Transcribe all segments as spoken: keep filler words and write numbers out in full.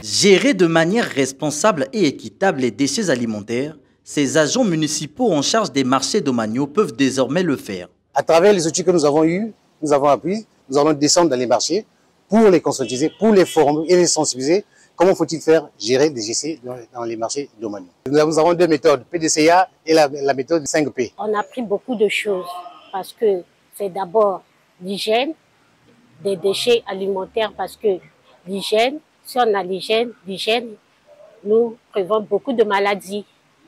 Gérer de manière responsable et équitable les déchets alimentaires, ces agents municipaux en charge des marchés domaniaux peuvent désormais le faire. À travers les outils que nous avons eus, nous avons appris, nous allons descendre dans les marchés pour les conscientiser, pour les former et les sensibiliser. Comment faut-il faire gérer des déchets dans les marchés domaniaux? Nous avons deux méthodes, P D C A et la, la méthode cinq P. On a appris beaucoup de choses parce que c'est d'abord l'hygiène des déchets alimentaires, parce que l'hygiène, si on a l'hygiène, l'hygiène nous prévient beaucoup de maladies.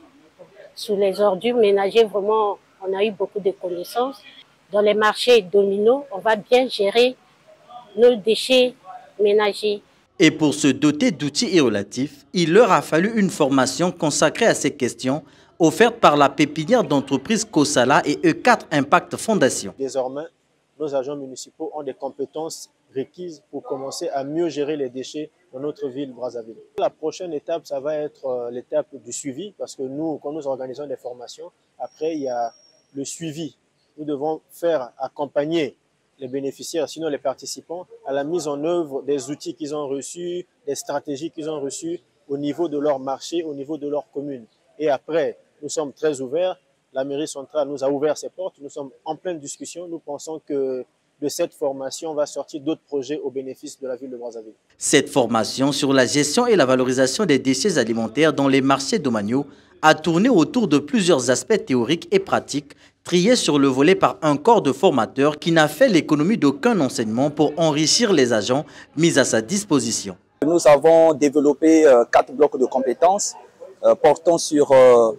Sous les ordures ménagères, vraiment, on a eu beaucoup de connaissances. Dans les marchés dominos, on va bien gérer nos déchets ménagers. Et pour se doter d'outils et relatifs, il leur a fallu une formation consacrée à ces questions, offerte par la pépinière d'entreprise Kosala et E quatre Impact Fondation. Désormais, nos agents municipaux ont des compétences requises pour commencer à mieux gérer les déchets dans notre ville, Brazzaville. La prochaine étape, ça va être l'étape du suivi, parce que nous, quand nous organisons des formations, après, il y a le suivi. Nous devons faire accompagner les bénéficiaires, sinon les participants, à la mise en œuvre des outils qu'ils ont reçus, des stratégies qu'ils ont reçues au niveau de leur marché, au niveau de leur commune. Et après, nous sommes très ouverts. La mairie centrale nous a ouvert ses portes. Nous sommes en pleine discussion. Nous pensons que de cette formation va sortir d'autres projets au bénéfice de la ville de Brazzaville. Cette formation sur la gestion et la valorisation des déchets alimentaires dans les marchés domaniaux a tourné autour de plusieurs aspects théoriques et pratiques, triés sur le volet par un corps de formateurs qui n'a fait l'économie d'aucun enseignement pour enrichir les agents mis à sa disposition. Nous avons développé euh, quatre blocs de compétences euh, portant sur euh,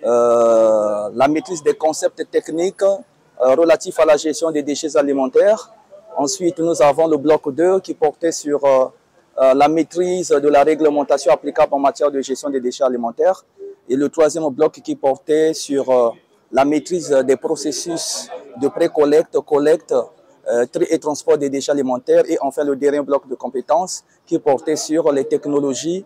euh, la maîtrise des concepts techniques euh, relatifs à la gestion des déchets alimentaires. Ensuite, nous avons le bloc deux qui portait sur euh, euh, la maîtrise de la réglementation applicable en matière de gestion des déchets alimentaires. Et le troisième bloc qui portait sur euh, la maîtrise des processus de pré-collecte, collecte, euh, tri et transport des déchets alimentaires. Et enfin, le dernier bloc de compétences qui portait sur les technologies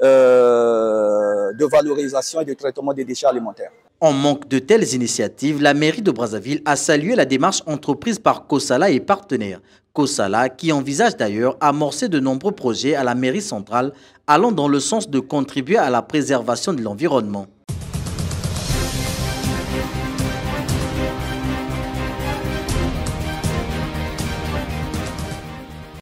euh, de valorisation et de traitement des déchets alimentaires. En manque de telles initiatives, la mairie de Brazzaville a salué la démarche entreprise par Kosala et partenaires. Kosala qui envisage d'ailleurs amorcer de nombreux projets à la mairie centrale allant dans le sens de contribuer à la préservation de l'environnement.